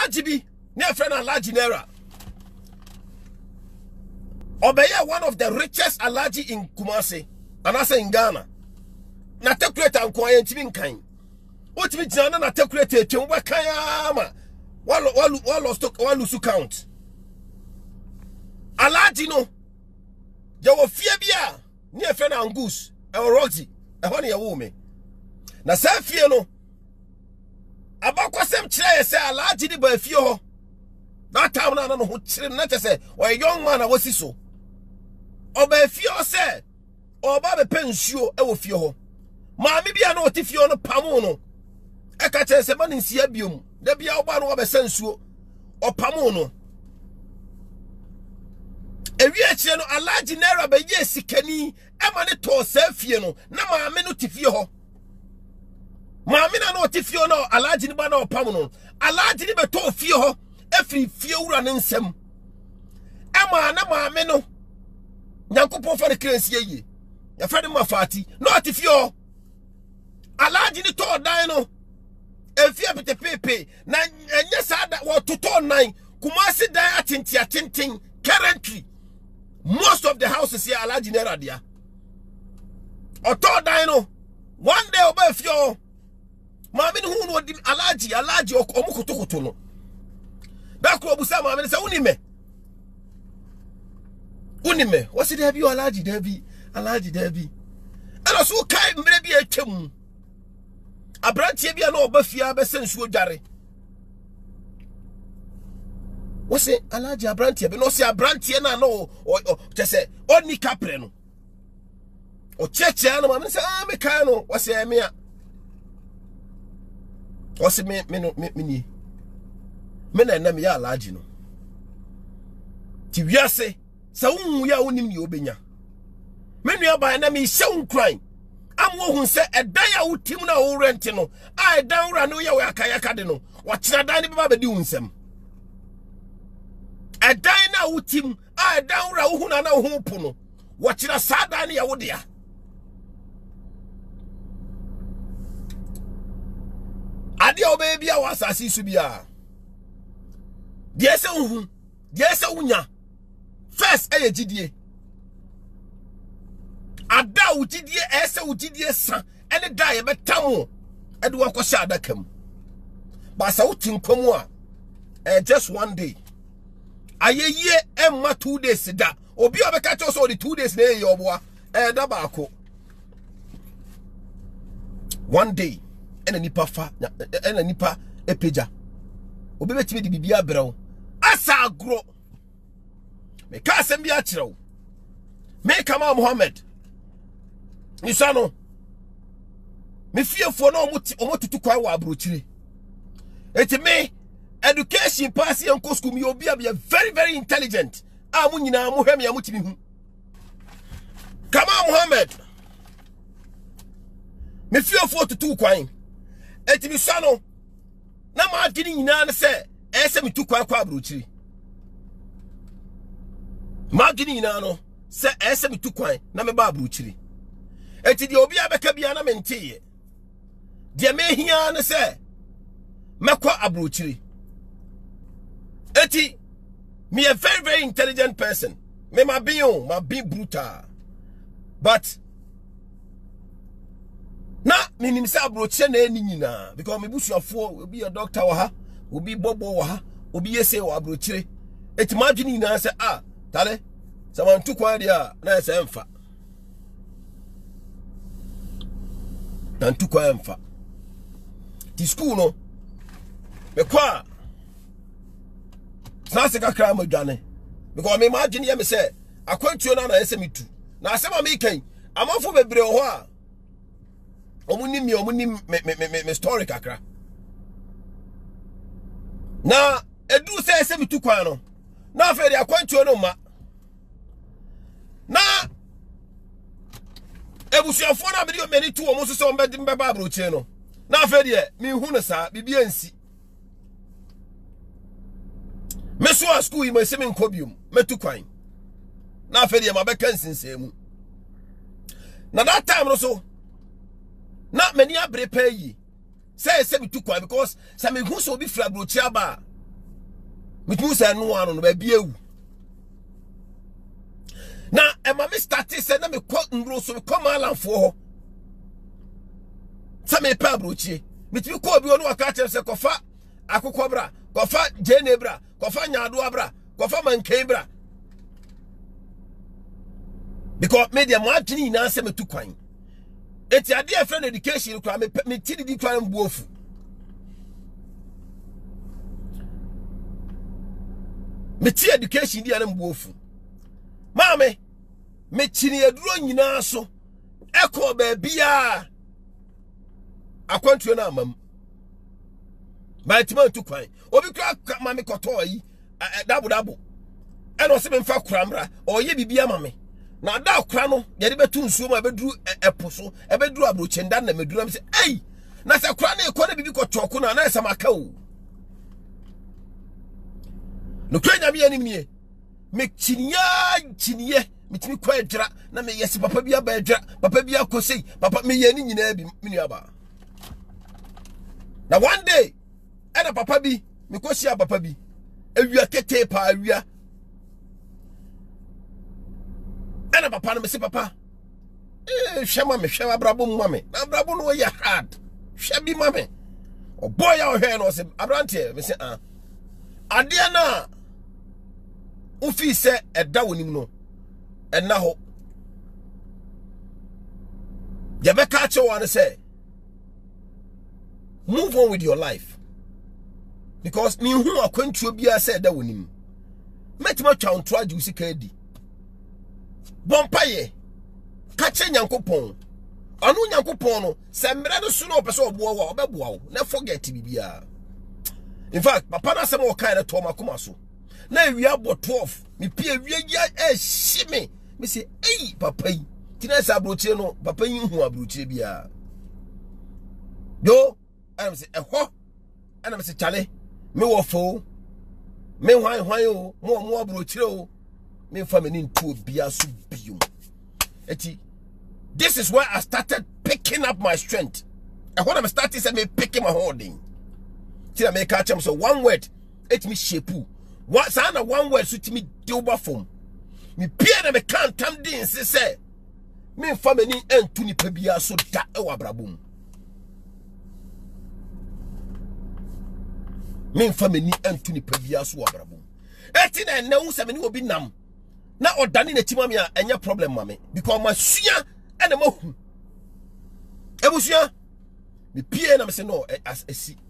large bi near friend and large naira. Obeye one of the richest alaji in Kumasi and I say in Ghana. Na tekreta nkoye ntimi nkan. Otimi jana na tekreta etwemwa kayama. Walu su count. Alaji no. Ya wo fie bia near friend and goose. E roxy. E ho ne ye wo me. Na sa fie no. Abakwasem kire say alaji di ba fie ho. That time na no ho kire na say o young man awasi so. Oba fie say oba be pensuo e wo fie ho. Maami bia na oti fie no pamo no. E ka kire say man nsia biom. Da bia oba no oba sensuo o pamo no. Ewi akire no alaji naira be ye sikani e ma ne to sa fie no na maami no ti fie ho. Maami na no ti fie no alaji ni ba na o pamo no. Alaji ni be to fie ho efri fie wura ne nsem. E ma na maami no Nyankopon fa de krensie yi. Ya fa de mafati. No atifio. Alaji ni to dan no. Efia bete pepe na enye sada wo toto nan. Kumasi dan atintin currently. Most of the houses here alaji nera dia. Oto dan no. One day oba fio. Maami hu no di alaji omukotokoto no. Da ko obusa maami se unime. Unime, what's it have you alaji debi? And also kai maybe a chum. A branch be an obafia be sensual jare. What's it alaji a branch? But no see a branch na no or just say only capreno. Or church animal say mecano, what's it me? What's it me me na me ya alaji no. Tiwiase sa ya wonim ni obenya menu aba na me hye nkran amwo hu se edan ya wotim na wo rent no a edan wura no ya we akayaka de no wo kira dan ne beba bedi unsem edan na wotim a edan wura wo hu na wo hu po no wo kira sa dan ne ya wo de ya ade obe bia wa asasi su bia de ese hu de ese unya first eye gidie ada ugidie ese ugidie san ene da ye betamo ede wakọ sha adakam ba sa wutin komu a just one day ayeye emma 2 days da obi obeka cho so the 2 days na ye oboa da ba akọ one day ene nipa epeja obi betimi di bibia brew asa agro me ka sem bia kirew me Kamal Mohammed nisano me fiefo na omotutu kwai wa abrochire eti me education pass yanko school me obi abia very intelligent amu nyina mu hwem ya mutimi hu Kamal Mohammed me fiefo tutu kwai eti me sano na ma adini nyina ne se ese me tu kwai kwa abrochire magini na no se ese mitu kwan na me ba abruchiri eti de obi abeka bia na menteye de me hia ne se mekwa abruchiri eti me a very intelligent person me ma be brutal but na me nim se abruchiri na eni nyina because me busuafo obi a doctor wa ha obi bobo wa ha obi yese wa abruchiri eti magini na se tale sama tu kwa dia na ese emfa na tu kwa emfa ti school no me kwa sanse kakra ma dwane because me imagine ye me say akwantuo na ese mitu na asema me kan amafo bebre ho a omunim me story kakra na edu se ese mitu kwa no na afere akwantuo no ma na ebusuafo na bedi o meni tu o mo so mbedi mbeba abroche no na afere mi hu no sa bibia nsi me so a school me se me nkobium metu kwan na afere ma beka nsinsemu na that time no so na many abre pay say me tu kwan because say me hu so bi fra abroche aba Which means I know one baby you. Now, and my started said, let me quote and rules so come along for some a pabruchi. Which you call you no catch and say, Kofa, Akukobra, Kofa, Jenebra, Kofa Yaduabra, Kofa Mankebra. Because media margin now send me to coin. It's your dear friend education, you can me till the crime wolf. Me tea education, the animal wolf. Mammy, me chini a drawing in so echo baby. I can't you now, mum. My timon to coin. Or we crack mammy cotoi, double. And was even for cramra, or ye be a mammy. Now that crano, yet better so my bedroom a puzzle, a bedroom a brooch and done the bedroom say, hey, Nasa cranny, a corner because chocuna, and I am a cow. No crane be enemy. Make chinia, make me quiet dra, na me yes, papa be a bedra, papa be a cosy, papa me yenny in every miniaba. Now one day, and a papa be, because you are papa be, and we are kete pa, we are. And a papa, me say papa, shama me, shama brabum mammy, now brabun no ya hard, shabby mammy. Oh boy, our hair was a brante, me say, Adiana. Ufi se eda wonim no ena ho ye be ka che one say move on with your life because me hu akwantuo bia se eda wonim metima twa ontro aju sika edi bompaye ka che nyankopon anu nyankopon no se mre no so no opese oboa wa obeboa wo na forget bibia in fact papa na sem o kan na to makoma so na we abo 12 me pie we ya shime me say hey papa yi tina sa abrochire no papa yi hu abrochire bia yo am say eho am say chale me wo fo me hwan o mo abrochire o me fa me ni ntu bia so biom eti this is where I started picking up my strength and when I started say me picking my holding till I make catch am so one word it me shape. What's on one word suit me double form? Me peer me can't come din say me family and to ni pebia so da e wabrabum. Me family and to ni pebia so wabrabum. Eti na na wo se me ni obi nam. Na odane na timami a enya problem mame because my sua and ma hu. Ebusua me peer na me say no as esi.